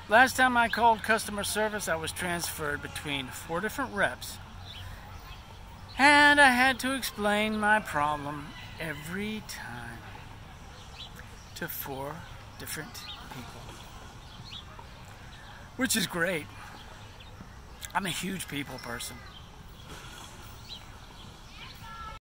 Last time I called customer service, I was transferred between 4 different reps. And I had to explain my problem every time to 4 different people. Which is great. I'm a huge people person.